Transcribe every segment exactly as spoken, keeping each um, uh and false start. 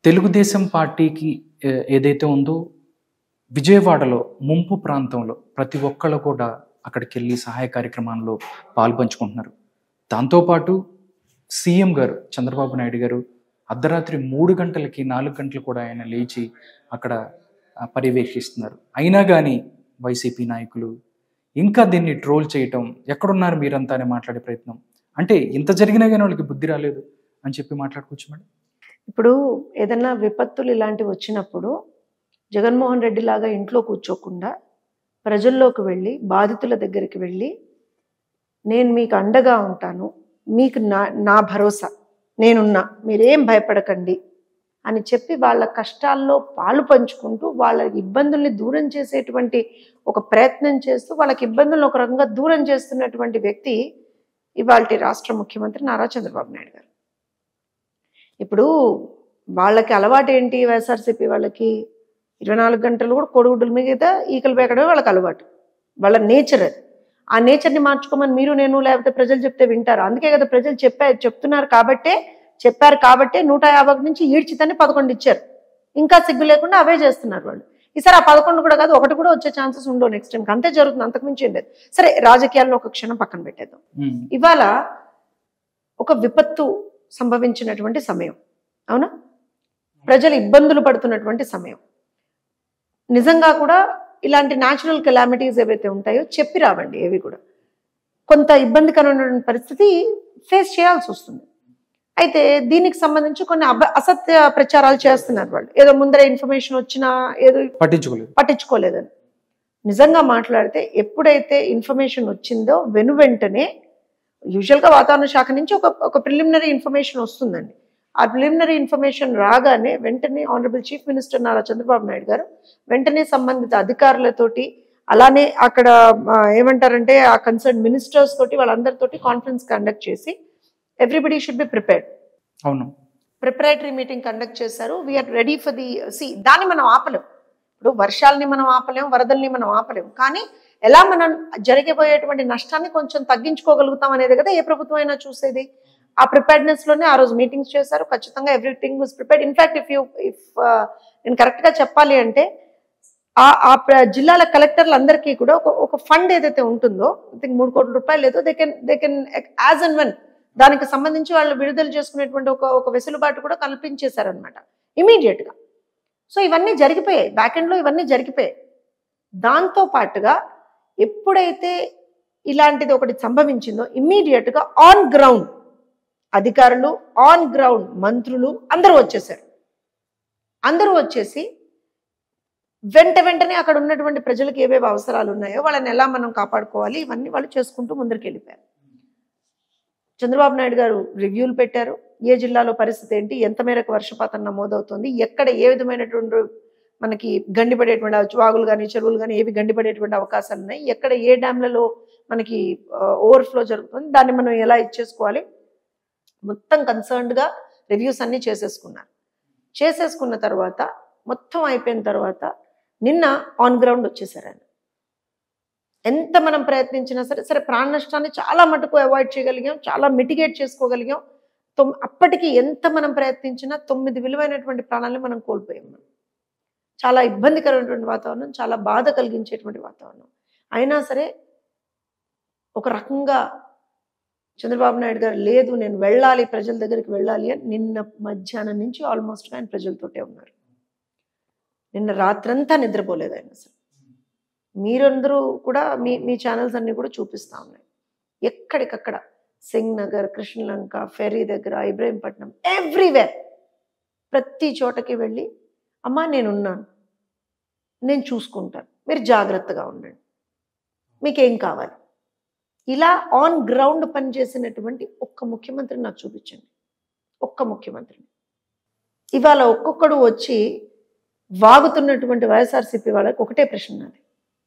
తెలుగుదేశం పార్టీకి ఏ ఏదైతే ఉందో విజయవాడలో ముంపు ప్రాంతంలో ప్రతి ఒక్కళ్ళు కూడా అక్కడికెళ్ళి సహాయ కార్యక్రమాల్లో పాలుపంచుకుంటున్నారు. దాంతోపాటు సీఎం గారు చంద్రబాబు నాయుడు గారు అర్ధరాత్రి మూడు గంటలకి నాలుగు గంటలు కూడా ఆయన లేచి అక్కడ పర్యవేక్షిస్తున్నారు. అయినా కానీ వైసీపీ నాయకులు ఇంకా దీన్ని ట్రోల్ చేయటం, ఎక్కడున్నారు మీరంతా అని మాట్లాడే ప్రయత్నం. అంటే ఇంత జరిగినా కానీ వాళ్ళకి బుద్ధి రాలేదు అని చెప్పి మాట్లాడుకోవచ్చు మేడం. ఇప్పుడు ఏదన్నా విపత్తులు ఇలాంటివి వచ్చినప్పుడు జగన్మోహన్ రెడ్డి లాగా ఇంట్లో కూర్చోకుండా ప్రజల్లోకి వెళ్ళి బాధితుల దగ్గరికి వెళ్ళి నేను మీకు అండగా ఉంటాను, మీకు నా నా భరోసా నేనున్నా, మీరేం భయపడకండి అని చెప్పి వాళ్ళ కష్టాల్లో పాలు పంచుకుంటూ వాళ్ళ ఇబ్బందుల్ని దూరం చేసేటువంటి ఒక ప్రయత్నం చేస్తూ వాళ్ళకి ఇబ్బందులను ఒక రకంగా దూరం చేస్తున్నటువంటి వ్యక్తి ఇవాళ రాష్ట్ర ముఖ్యమంత్రి నారా చంద్రబాబు నాయుడు గారు. ఇప్పుడు వాళ్ళకి అలవాటు ఏంటి? వైఎస్ఆర్సీపీ వాళ్ళకి ఇరవై నాలుగు గంటలు కూడా కొడుగుడ్ల మీద ఈకలు పేకడమే వాళ్ళకి అలవాటు, వాళ్ళ నేచర్ అది. ఆ నేచర్ని మార్చుకోమని మీరు నేను లేకపోతే ప్రజలు చెప్తే వింటారు. అందుకే కదా ప్రజలు చెప్పారు చెప్తున్నారు కాబట్టే చెప్పారు కాబట్టే నూట యాభై నుంచి ఈడ్చితని పదకొండు ఇచ్చారు. ఇంకా సిగ్గు లేకుండా అవే చేస్తున్నారు వాళ్ళు. ఈసారి ఆ పదకొండు కూడా కాదు, ఒకటి కూడా వచ్చే ఛాన్సెస్ ఉండవు నెక్స్ట్ టైంకి. అంతే జరుగుతుంది, అంతకుమించి ఏం లేదు. సరే, రాజకీయాల్లో ఒక క్షణం పక్కన పెట్టేద్దాం. ఇవాళ ఒక విపత్తు సంభవించినటువంటి సమయం, అవునా? ప్రజలు ఇబ్బందులు పడుతున్నటువంటి సమయం. నిజంగా కూడా ఇలాంటి న్యాచురల్ కెలామిటీస్ ఏవైతే ఉంటాయో చెప్పి రావండి. ఏవి కూడా కొంత ఇబ్బందికరమైన పరిస్థితి ఫేస్ చేయాల్సి వస్తుంది. అయితే దీనికి సంబంధించి కొన్ని అబ అసత్య ప్రచారాలు చేస్తున్నారు వాళ్ళు. ఏదో ముందర ఇన్ఫర్మేషన్ వచ్చినా ఏదో పట్టించుకోలేదు పట్టించుకోలేదని. నిజంగా మాట్లాడితే ఎప్పుడైతే ఇన్ఫర్మేషన్ వచ్చిందో వెను వెంటనే యూజువల్గా వాతావరణ శాఖ నుంచి ఒక ఒక ప్రిలిమినరీ ఇన్ఫర్మేషన్ వస్తుందండి. ఆ ప్రిలిమినరీ ఇన్ఫర్మేషన్ రాగానే వెంటనే honourable chief minister Nara Chandrababu Naidu garu వెంటనే సంబంధిత అధికారులతోటి, అలానే అక్కడ ఏమంటారంటే ఆ కన్సర్న్ మినిస్టర్స్ తోటి వాళ్ళందరితోటి కాన్ఫరెన్స్ కండక్ట్ చేసి ఎవ్రీబడి షుడ్ బి ప్రిపేర్డ్. అవును, ప్రిపరేటరీ మీటింగ్ కండక్ట్ చేశారు. We're ready for the sea. దాన్ని మనం ఆపలేం. ఇప్పుడు వర్షాలని మనం ఆపలేం, వరదల్ని మనం ఆపలేం, కానీ ఎలా మనం జరిగిపోయేటువంటి నష్టాన్ని కొంచెం తగ్గించుకోగలుగుతాం అనేది కదా ఏ ప్రభుత్వం అయినా చూసేది. ఆ ప్రిపేర్డ్నెస్ లోనే ఆ రోజు మీటింగ్స్ చేశారు. ఖచ్చితంగా everything was prepared. In fact if you if నేను కరెక్ట్ గా చెప్పాలి అంటే ఆ ఆ జిల్లాల కలెక్టర్లు అందరికీ కూడా ఒక ఒక ఫండ్ ఏదైతే ఉంటుందో, ఐ థింక్ మూడు కోట్ల రూపాయలు ఏదో they can they can as and when దానికి సంబంధించి వాళ్ళు విడుదల చేసుకునేటువంటి ఒక ఒక వెసులుబాటు కూడా కల్పించేశారనమాట ఇమీడియట్ గా. సో ఇవన్నీ జరిగిపోయాయి, బ్యాక్ ఎండ్ లో ఇవన్నీ జరిగిపోయాయి. దాంతో పాటుగా ఎప్పుడైతే ఇలాంటిది ఒకటి సంభవించిందో ఇమ్మీడియట్ గా ఆన్ గ్రౌండ్ అధికారులు, ఆన్ గ్రౌండ్ మంత్రులు అందరూ వచ్చేసారు. అందరూ వచ్చేసి వెంట వెంటనే అక్కడ ఉన్నటువంటి ప్రజలకు ఏవేవి అవసరాలు ఉన్నాయో వాళ్ళని ఎలా మనం కాపాడుకోవాలి ఇవన్నీ వాళ్ళు చేసుకుంటూ ముందరికి వెళ్ళిపోయారు. చంద్రబాబు నాయుడు గారు రివ్యూలు పెట్టారు. ఏ జిల్లాలో పరిస్థితి ఏంటి, ఎంత మేరకు వర్షపాతం నమోదవుతుంది, ఎక్కడ ఏ విధమైనటువంటి మనకి గండిపడేటువంటి వాగులు కానీ చెరువులు కానీ ఏవి గండిపడేటువంటి అవకాశాలు ఉన్నాయి, ఎక్కడ ఏ డ్యామ్లలో మనకి ఓవర్ఫ్లో జరుగుతుంది, దాన్ని మనం ఎలా ఇచ్చేసుకోవాలి, మొత్తం కన్సర్న్డ్గా రివ్యూస్ అన్నీ చేసేసుకున్నారు. చేసేసుకున్న తర్వాత మొత్తం అయిపోయిన తర్వాత నిన్న ఆన్ గ్రౌండ్ వచ్చేసారు ఆయన. ఎంత మనం ప్రయత్నించినా సరే సరే ప్రాణ నష్టాన్ని చాలా మటుకు అవాయిడ్ చేయగలిగాం, చాలా మిటిగేట్ చేసుకోగలిగాం. తొమ్ అప్పటికి ఎంత మనం ప్రయత్నించినా తొమ్మిది విలువైనటువంటి ప్రాణాలను మనం కోల్పోయాం. మనం చాలా ఇబ్బందికరమైనటువంటి వాతావరణం, చాలా బాధ కలిగించేటువంటి వాతావరణం. అయినా సరే ఒక రకంగా చంద్రబాబు నాయుడు గారు లేదు నేను వెళ్ళాలి, ప్రజల దగ్గరికి వెళ్ళాలి అని నిన్న మధ్యాహ్నం నుంచి ఆల్మోస్ట్ ఆయన ప్రజలతోటే ఉన్నారు. నిన్న రాత్రంతా నిద్రపోలేదు ఆయన. అసలు మీరందరూ కూడా మీ మీ ఛానల్స్ అన్నీ కూడా చూపిస్తూ ఉన్నాయి. ఎక్కడికక్కడ సింగ్ నగర్, కృష్ణలంక, ఫెరీ దగ్గర, ఇబ్రహీంపట్నం, ఎవ్రీవేర్ ప్రతి చోటకి వెళ్ళి అమ్మా నేనున్నాను, నేను చూసుకుంటాను, మీరు జాగ్రత్తగా ఉండండి, మీకేం కావాలి, ఇలా ఆన్ గ్రౌండ్ పనిచేసినటువంటి ఒక్క ముఖ్యమంత్రిని నాకు చూపించండి. ఒక్క ముఖ్యమంత్రిని. ఇవాళ ఒక్కొక్కడు వచ్చి వాగుతున్నటువంటి వైఎస్ఆర్సీపీ వాళ్ళకి ఒకటే ప్రశ్న నాది.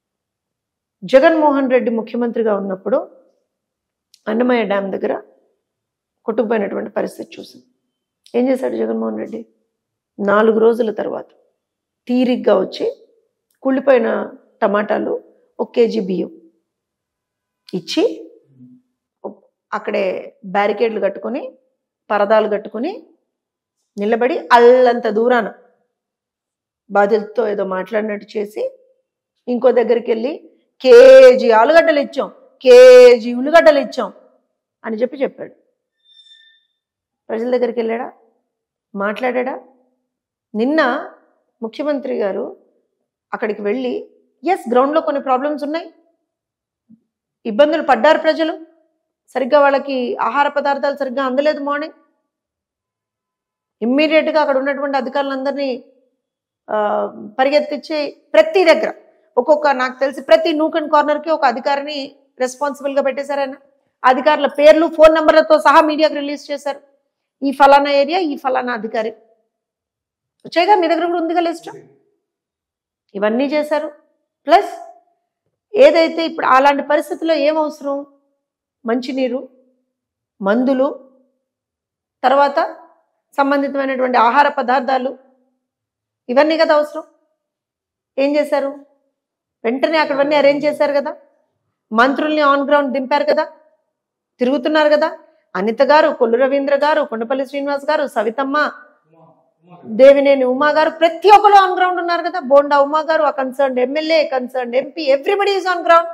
జగన్మోహన్ రెడ్డి ముఖ్యమంత్రిగా ఉన్నప్పుడు అన్నమయ్య డ్యామ్ దగ్గర కొట్టుకుపోయినటువంటి పరిస్థితి చూసాం. ఏం చేశాడు జగన్మోహన్ రెడ్డి? నాలుగు రోజుల తర్వాత తీరిగ్గా వచ్చి కుళ్ళిపోయిన టమాటాలు, ఒక కేజీ బియ్యం ఇచ్చి అక్కడే బ్యారికేడ్లు కట్టుకొని పరదాలు కట్టుకొని నిలబడి అల్లంత దూరాన బాధ్యతతో ఏదో మాట్లాడినట్టు చేసి ఇంకో దగ్గరికి వెళ్ళి కేజీ ఆలుగడ్డలు ఇచ్చాం, కేజీ ఉల్లిగడ్డలు ఇచ్చాం అని చెప్పి చెప్పాడు. ప్రజల దగ్గరికి వెళ్ళాడా? మాట్లాడా? నిన్న ముఖ్యమంత్రి గారు అక్కడికి వెళ్ళి ఎస్ గ్రౌండ్లో కొన్ని ప్రాబ్లమ్స్ ఉన్నాయి, ఇబ్బందులు పడ్డారు ప్రజలు, సరిగ్గా వాళ్ళకి ఆహార పదార్థాలు సరిగ్గా అందలేదు మార్నింగ్. ఇమ్మీడియట్గా అక్కడ ఉన్నటువంటి అధికారులందరినీ పరిగెత్తించి ప్రతి దగ్గర ఒక్కొక్క నాకు తెలిసి ప్రతి నూక్ అండ్ కార్నర్కి ఒక అధికారిని రెస్పాన్సిబుల్గా పెట్టేశారు. ఆయన అధికారుల పేర్లు ఫోన్ నెంబర్లతో సహా మీడియాకు రిలీజ్ చేశారు. ఈ ఫలానా ఏరియా, ఈ ఫలానా అధికారి. వచ్చాయిగా మీ దగ్గర కూడా ఉందిగా లిస్ట్. ఇవన్నీ చేశారు. ప్లస్ ఏదైతే ఇప్పుడు అలాంటి పరిస్థితుల్లో ఏం అవసరం? మంచినీరు, మందులు, తర్వాత సంబంధితమైనటువంటి ఆహార పదార్థాలు, ఇవన్నీ కదా అవసరం. ఏం చేశారు? వెంటనే అక్కడవన్నీ అరేంజ్ చేశారు కదా. మంత్రుల్ని ఆన్ గ్రౌండ్ దింపారు కదా, తిరుగుతున్నారు కదా. అనిత గారు, కొల్లు రవీంద్ర గారు, కొండపల్లి శ్రీనివాస్ గారు, సవితమ్మ, దేవినేని ఉమా గారు, ప్రతి ఒక్కరు ఆన్ గ్రౌండ్ ఉన్నారు కదా. బోండా ఉమా గారు, ఆ concern MLA, concern MP, everybody is on ground.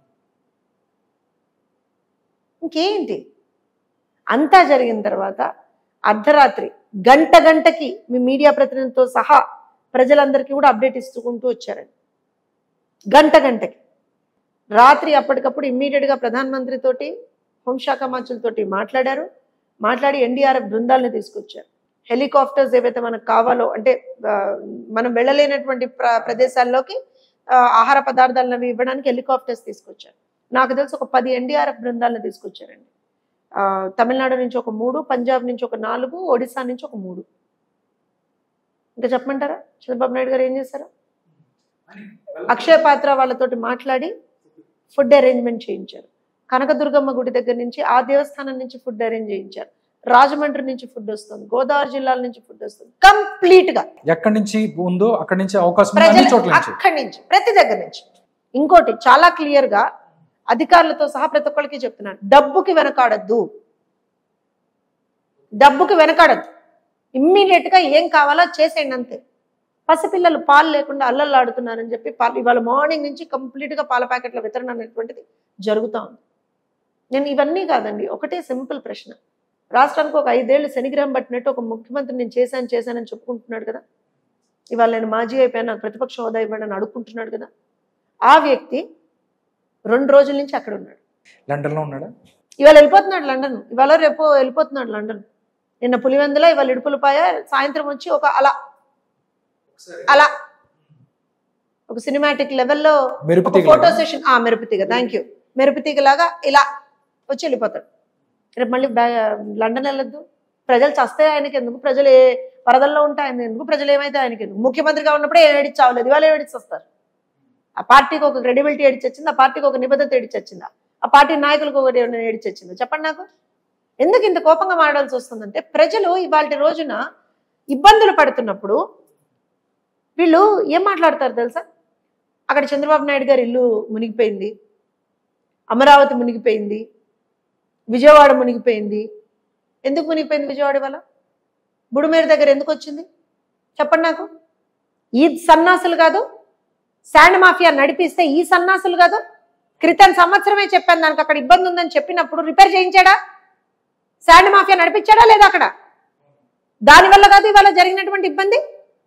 ఇంకేంటి? అంతా జరిగిన తర్వాత అర్ధరాత్రి గంట గంటకి మీ మీడియా ప్రతినిధితో సహా ప్రజలందరికీ కూడా అప్డేట్ ఇస్తుకుంటూ వచ్చారండి. గంట గంటకి రాత్రి అప్పటికప్పుడు ఇమ్మీడియట్గా ప్రధానమంత్రి తోటి, హోంశాఖ మంత్రులతోటి మాట్లాడారు. మాట్లాడి ఎన్డీఆర్ఎఫ్ బృందాలను తీసుకొచ్చారు. హెలికాప్టర్స్ ఏవైతే మనకు కావాలో, అంటే మనం వెళ్ళలేనటువంటి ప్ర ప్రదేశాల్లోకి ఆహార పదార్థాలను ఇవ్వడానికి హెలికాప్టర్స్ తీసుకొచ్చారు. నాకు తెలిసి ఒక పది ఎన్డీఆర్ఎఫ్ బృందాలను తీసుకొచ్చారండి. తమిళనాడు నుంచి ఒక మూడు, పంజాబ్ నుంచి ఒక నాలుగు, ఒడిశా నుంచి ఒక మూడు. ఇంకా చెప్పమంటారా చంద్రబాబు నాయుడు గారు ఏం చేశారు? అక్షయ పాత్ర వాళ్ళతోటి మాట్లాడి ఫుడ్ అరేంజ్మెంట్ చేయించారు. కనకదుర్గమ్మ గుడి దగ్గర నుంచి, ఆ దేవస్థానం నుంచి ఫుడ్ అరేంజ్ చేయించారు. రాజమండ్రి నుంచి ఫుడ్ వస్తుంది, గోదావరి జిల్లాల నుంచి ఫుడ్ వస్తుంది. కంప్లీట్ గా ఎక్కడి నుంచి ఉందో అక్కడి నుంచి అవకాశం, అక్కడి నుంచి ప్రతి దగ్గర నుంచి. ఇంకోటి చాలా క్లియర్ గా అధికారులతో సహా ప్రతి ఒక్కరికి చెప్తున్నాను, డబ్బుకి వెనకాడద్దు, డబ్బుకి వెనకాడద్దు. ఇమ్మీడియట్ గా ఏం కావాలో చేసేయండి అంతే. పసిపిల్లలు పాలు లేకుండా అల్లల్లాడుతున్నారని చెప్పి పాలు ఇవాళ మార్నింగ్ నుంచి కంప్లీట్ గా పాల ప్యాకెట్ల వితరణ అనేటువంటిది జరుగుతూ ఉంది. నేను ఇవన్నీ కాదండి, ఒకటే సింపుల్ ప్రశ్న. రాష్ట్రానికి ఒక ఐదేళ్లు శనిగ్రహం పట్టినట్టు ఒక ముఖ్యమంత్రి నేను చేశాను చేశానని చెప్పుకుంటున్నాడు కదా. ఇవాళ నేను మాజీ అయిపోయాను, నాకు ప్రతిపక్ష హోదా ఇవ్వండి అని అడుక్కుంటున్నాడు కదా. ఆ వ్యక్తి రెండు రోజుల నుంచి అక్కడ ఉన్నాడు. లండన్లో ఉన్నాడా? ఇవాళ వెళ్ళిపోతున్నాడు లండన్, ఇవాళ రేపు వెళ్ళిపోతున్నాడు లండన్. నిన్న పులివెందుల, ఇవాళ ఇడుపులపాయ, సాయంత్రం వచ్చి ఒక అలా అలా ఒక సినిమాటిక్ లెవెల్లో ఫోటో సెషన్, ఆ మెరుపుతీగ, థ్యాంక్ యూ, మెరుపుతీగ లాగా ఇలా వచ్చి వెళ్ళిపోతాడు. రేపు మళ్ళీ లండన్ వెళ్ళొద్దు. ప్రజలు చస్తే ఆయనకి ఎందుకు, ప్రజలు ఏ వరదల్లో ఉంటే ఆయన ఎందుకు, ప్రజలు ఏమైతే ఆయనకి ఎందుకు. ముఖ్యమంత్రిగా ఉన్నప్పుడే ఏం ఏడిచి చావలేదు, ఇవాళ ఏడిచి వస్తారు. ఆ పార్టీకి ఒక క్రెడిబిలిటీ ఏడిచి వచ్చింది, ఆ పార్టీకి ఒక నిబద్ధత ఏడిచి వచ్చిందా, ఆ పార్టీ నాయకులకు ఒకటి ఏడిచి వచ్చిందా చెప్పండి నాకు. ఎందుకు ఇంత కోపంగా మాట్లాడాల్సి వస్తుందంటే, ప్రజలు ఇవాళ రోజున ఇబ్బందులు పడుతున్నప్పుడు వీళ్ళు ఏం మాట్లాడతారు తెలుసా? అక్కడ చంద్రబాబు నాయుడు గారి ఇల్లు మునిగిపోయింది, అమరావతి మునిగిపోయింది, విజయవాడ మునిగిపోయింది. ఎందుకు మునిగిపోయింది విజయవాడ? వల్ల బుడుమేరు దగ్గర ఎందుకు వచ్చింది చెప్పండి నాకు. ఈ సన్నాసులు కాదు, శాండ్ మాఫియా నడిపిస్తే ఈ సన్నాసులు కాదు. క్రితం సంవత్సరమే చెప్పాను దానికి అక్కడ ఇబ్బంది ఉందని చెప్పినప్పుడు రిపేర్ చేయించాడా? శాండ్ మాఫియా నడిపించాడా లేదా అక్కడ? దానివల్ల కాదు ఇవాళ జరిగినటువంటి ఇబ్బంది.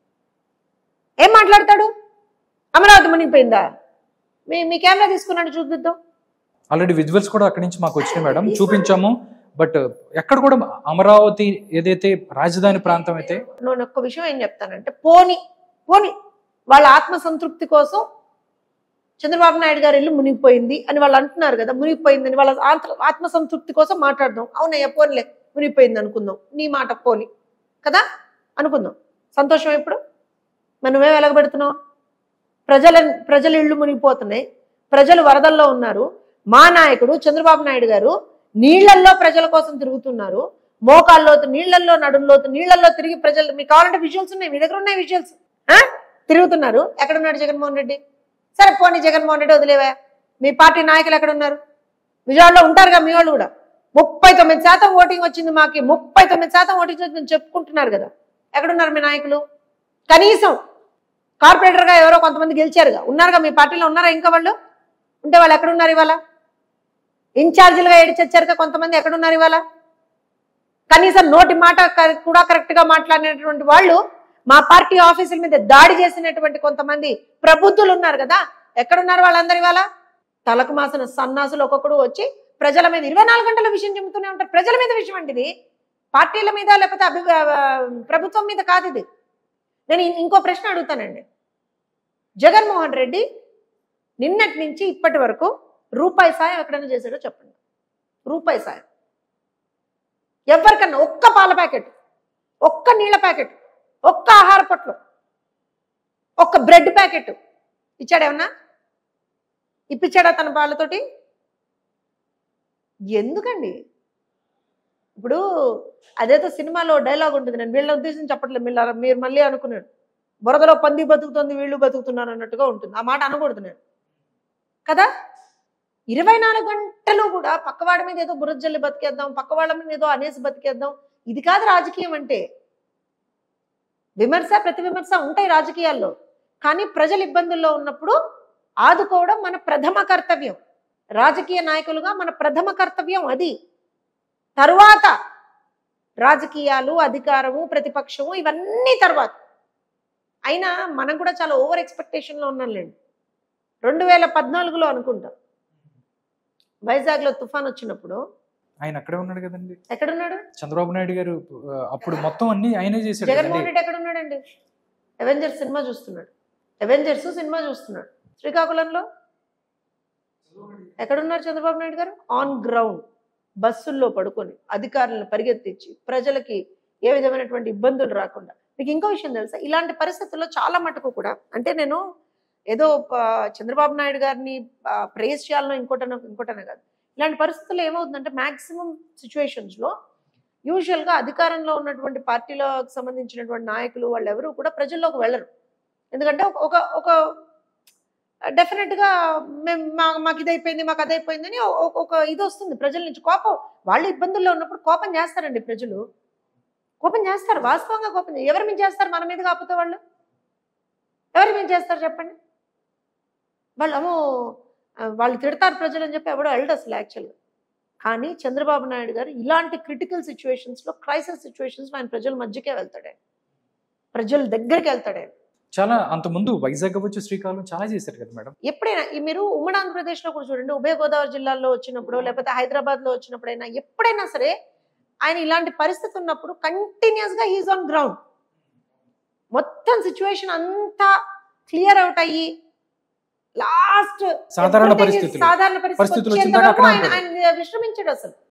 ఏం మాట్లాడతాడు? అమరావతి మునిగిపోయిందా? మీ మీ కెమెరా తీసుకున్నాడు చూపిద్దాం. ఆల్రెడీ విజువల్స్ కూడా అక్కడి నుంచి మాకు వచ్చినాయి మేడం, చూపించాము. బట్ ఎక్కడ కూడా అమరావతి ఏదైతే రాజధాని ప్రాంతం అయితే, నేను ఒక్క విషయం ఏం చెప్తానంటే, పోని పోని వాళ్ళ ఆత్మసంతృప్తి కోసం చంద్రబాబు నాయుడు గారి ఇల్లు మునిగిపోయింది అని వాళ్ళు అంటున్నారు కదా, మునిగిపోయిందని వాళ్ళ ఆత్మసంతృప్తి కోసం మాట్లాడదాం. అవునయ్యా పోనిలే మునిగిపోయింది అనుకుందాం, నీ మాట పోని కదా అనుకుందాం. సంతోషం. ఇప్పుడు మరి నువ్వేం వెలగబెడుతున్నావు? ప్రజల ప్రజల ఇళ్ళు మునిగిపోతున్నాయి, ప్రజలు వరదల్లో ఉన్నారు. మా నాయకుడు చంద్రబాబు నాయుడు గారు నీళ్లల్లో ప్రజల కోసం తిరుగుతున్నారు. మోకాల్లోతు నీళ్లల్లో, నడుంలోతు నీళ్లల్లో తిరిగి ప్రజలు, మీకు కావాలంటే విజువల్స్ ఉన్నాయి, మీ దగ్గర ఉన్నాయి విజువల్స్, తిరుగుతున్నారు. ఎక్కడున్నాడు జగన్మోహన్ రెడ్డి? సరే పోనీ జగన్మోహన్ రెడ్డి వదిలేవా, మీ పార్టీ నాయకులు ఎక్కడున్నారు? విజయవాడలో ఉంటారుగా మీ వాళ్ళు కూడా. ముప్పై తొమ్మిది శాతం ఓటింగ్ వచ్చింది మాకి, ముప్పై తొమ్మిది శాతం ఓటింగ్ వచ్చిందని చెప్పుకుంటున్నారు కదా. ఎక్కడున్నారు మీ నాయకులు? కనీసం కార్పొరేటర్గా ఎవరో కొంతమంది గెలిచారుగా, ఉన్నారుగా మీ పార్టీలో, ఉన్నారా ఇంకా వాళ్ళు? ఉంటే వాళ్ళు ఎక్కడున్నారు ఇవాళ? ఇన్ఛార్జీలుగా ఏడిచొచ్చారుగా కొంతమంది, ఎక్కడున్నారు ఇవాళ? కనీసం నోటి మాట కూడా కరెక్ట్గా మాట్లాడినటువంటి వాళ్ళు మా పార్టీ ఆఫీసుల మీద దాడి చేసినటువంటి కొంతమంది ప్రబుద్ధులు ఉన్నారు కదా, ఎక్కడున్నారు వాళ్ళందరి ఇవాళ? తలకు మాసిన సన్నాసులు ఒక్కొక్కడు వచ్చి ప్రజల మీద ఇరవై నాలుగు గంటల విషయం చెబుతూనే ఉంటారు. ప్రజల మీద విషయం అండి ఇది, పార్టీల మీద లేకపోతే అభి ప్రభుత్వం మీద కాదు ఇది. నేను ఇంకో ప్రశ్న అడుగుతానండి. జగన్మోహన్ రెడ్డి నిన్నటి నుంచి ఇప్పటి వరకు రూపాయి సాయం ఎక్కడైనా చేశాడో చెప్పండి. రూపాయి సాయం ఎవరికన్నా, ఒక్క పాల ప్యాకెట్, ఒక్క నీళ్ళ ప్యాకెట్, ఒక్క ఆహార పొట్లు, ఒక్క బ్రెడ్ ప్యాకెట్ ఇచ్చాడేమన్నా? ఇప్పించాడా తన పాలతోటి? ఎందుకండి? ఇప్పుడు అదేదో సినిమాలో డైలాగ్ ఉంటుంది, నేను వీళ్ళ ఉద్దేశం చెప్పట్లేదు, మీరు మీరు మళ్ళీ అనుకున్నాడు బురదలో పంది బతుకుతుంది వీళ్ళు బతుకుతున్నారు అన్నట్టుగా ఉంటుంది. ఆ మాట అనకూడదు నేను కదా. ఇరవై నాలుగు గంటలు కూడా పక్కవాడి మీద ఏదో బురద జల్లి బతికేద్దాం, పక్కవాళ్ళ మీద ఏదో అనేసి బతికేద్దాం, ఇది కాదు రాజకీయం అంటే. విమర్శ ప్రతి విమర్శ ఉంటాయి రాజకీయాల్లో, కానీ ప్రజలు ఇబ్బందుల్లో ఉన్నప్పుడు ఆదుకోవడం మన ప్రథమ కర్తవ్యం. రాజకీయ నాయకులుగా మన ప్రథమ కర్తవ్యం అది. తరువాత రాజకీయాలు, అధికారము, ప్రతిపక్షము ఇవన్నీ తర్వాత. అయినా మనం కూడా చాలా ఓవర్ ఎక్స్పెక్టేషన్లో ఉన్నాంలేండి. రెండు వేల పద్నాలుగులో అనుకుంటాం వైజాగ్లో తుఫాన్ వచ్చినప్పుడు ఆయన అక్కడే ఉన్నాడు కదండి. ఎక్కడున్నాడు? చంద్రబాబు నాయుడు గారు అప్పుడు మొత్తం అన్ని ఆయనే చేశాడు. జగన్మోహన్ రెడ్డి ఎక్కడ ఉన్నాడండి? అవెంజర్స్ సినిమా చూస్తున్నాడు. అవెంజర్స్ సినిమా చూస్తున్నాడు శ్రీకాకుళంలో. ఎక్కడున్నారు చంద్రబాబు నాయుడు గారు? ఆన్ గ్రౌండ్ బస్సుల్లో పడుకొని అధికారులను పరిగెత్తించి ప్రజలకి ఏ విధమైనటువంటి ఇబ్బందులు రాకుండా. మీకు ఇంకో విషయం తెలుసా, ఇలాంటి పరిస్థితుల్లో చాలా మటుకు కూడా, అంటే నేను ఏదో చంద్రబాబు నాయుడు గారిని ప్రేస్ చేయాలనో ఇంకోటనో ఇంకోటనే కాదు, ఇలాంటి పరిస్థితుల్లో ఏమవుతుందంటే మ్యాక్సిమం సిచ్యువేషన్స్లో యూజువల్గా అధికారంలో ఉన్నటువంటి పార్టీలకు సంబంధించినటువంటి నాయకులు వాళ్ళు ఎవరు కూడా ప్రజల్లోకి వెళ్ళరు. ఎందుకంటే ఒక ఒక డెఫినెట్గా మేము మా మాకు ఇది అయిపోయింది, మాకు అది అయిపోయింది అని ఒక ఇది వస్తుంది ప్రజల నుంచి. కోపం, వాళ్ళు ఇబ్బందుల్లో ఉన్నప్పుడు కోపం చేస్తారండి ప్రజలు, కోపం చేస్తారు, వాస్తవంగా కోపం. ఎవరి మీద చేస్తారు? మన మీద కాకపోతే వాళ్ళు ఎవరి మీద చేస్తారు చెప్పండి? వాళ్ళు ఏమో వాళ్ళు తిడతారు ప్రజలు అని చెప్పి ఎవడో వెళ్ళడు అసలు యాక్చువల్గా. కానీ చంద్రబాబు నాయుడు గారు ఇలాంటి క్రిటికల్ సిచ్యువేషన్స్లో, క్రైసిస్ సిచ్యువేషన్స్లో ఆయన ప్రజల మధ్యకే వెళ్తాడు, ఆయన ప్రజల దగ్గరికి వెళ్తాడు. ఆయన చాలా అంతకుముందు వైజాగ్ అవ్వచ్చు, శ్రీకాకుళం చాలా చేశారు కదా మేడం. ఎప్పుడైనా మీరు ఉమ్మడి ఆంధ్రప్రదేశ్లో కూడా చూడండి, ఉభయ గోదావరి జిల్లాల్లో వచ్చినప్పుడు లేకపోతే హైదరాబాద్లో వచ్చినప్పుడైనా ఎప్పుడైనా సరే ఆయన ఇలాంటి పరిస్థితి ఉన్నప్పుడు కంటిన్యూస్గా హీజ్ ఆన్ గ్రౌండ్. మొత్తం సిచ్యువేషన్ అంతా క్లియర్ అవుట్ అయ్యి లాస్ట్ సాధారణ పరిస్థితులు సాధారణ పరిస్థితులు ఆయన విశ్రమించాడు అసలు.